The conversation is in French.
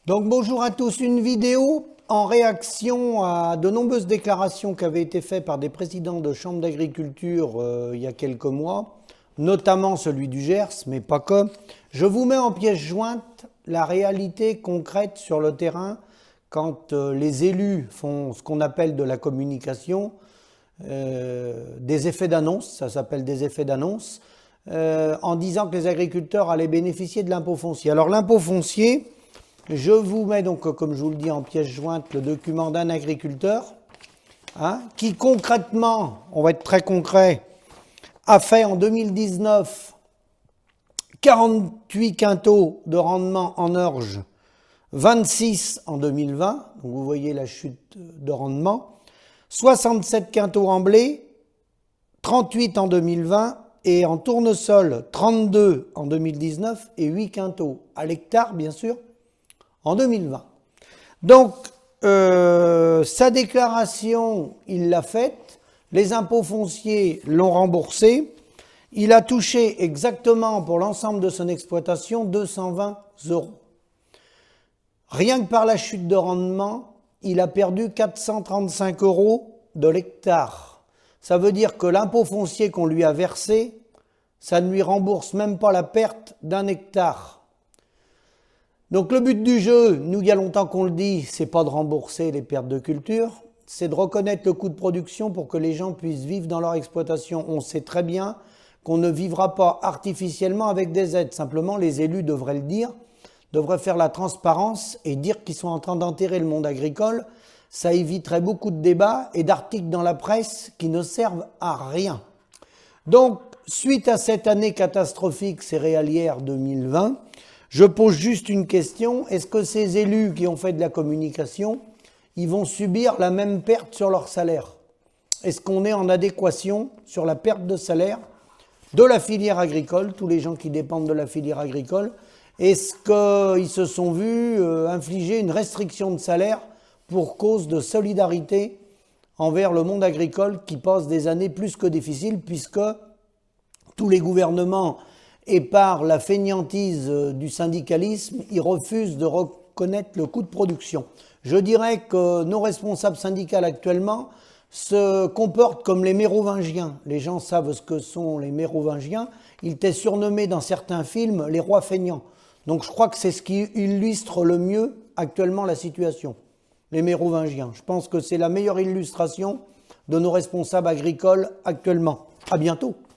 Donc bonjour à tous, une vidéo en réaction à de nombreuses déclarations qui avaient été faites par des présidents de chambres d'agriculture il y a quelques mois, notamment celui du Gers, mais pas que. Je vous mets en pièce jointe la réalité concrète sur le terrain quand les élus font ce qu'on appelle de la communication, des effets d'annonce, ça s'appelle des effets d'annonce, en disant que les agriculteurs allaient bénéficier de l'impôt foncier. Alors l'impôt foncier, je vous mets donc, comme je vous le dis, en pièce jointe le document d'un agriculteur qui concrètement, on va être très concret, a fait en 2019 48 quintaux de rendement en orge, 26 en 2020, donc vous voyez la chute de rendement, 67 quintaux en blé, 38 en 2020 et en tournesol 32 en 2019 et 8 quintaux à l'hectare bien sûr en 2020. Donc sa déclaration il l'a faite, les impôts fonciers l'ont remboursé, il a touché exactement pour l'ensemble de son exploitation 220 €. Rien que par la chute de rendement, il a perdu 435 € de l'hectare. Ça veut dire que l'impôt foncier qu'on lui a versé, ça ne lui rembourse même pas la perte d'un hectare. Donc le but du jeu, nous il y a longtemps qu'on le dit, c'est pas de rembourser les pertes de culture, c'est de reconnaître le coût de production pour que les gens puissent vivre dans leur exploitation. On sait très bien qu'on ne vivra pas artificiellement avec des aides. Simplement, les élus devraient le dire, devraient faire la transparence et dire qu'ils sont en train d'enterrer le monde agricole. Ça éviterait beaucoup de débats et d'articles dans la presse qui ne servent à rien. Donc, suite à cette année catastrophique céréalière 2020, je pose juste une question. Est-ce que ces élus qui ont fait de la communication, ils vont subir la même perte sur leur salaire? Est-ce qu'on est en adéquation sur la perte de salaire de la filière agricole, tous les gens qui dépendent de la filière agricole? Est-ce qu'ils se sont vus infliger une restriction de salaire pour cause de solidarité envers le monde agricole qui passe des années plus que difficiles puisque tous les gouvernements et par la fainéantise du syndicalisme, ils refusent de reconnaître le coût de production. Je dirais que nos responsables syndicaux actuellement se comportent comme les mérovingiens. Les gens savent ce que sont les mérovingiens. Ils étaient surnommés dans certains films les rois feignants. Donc je crois que c'est ce qui illustre le mieux actuellement la situation. Les mérovingiens. Je pense que c'est la meilleure illustration de nos responsables agricoles actuellement. À bientôt.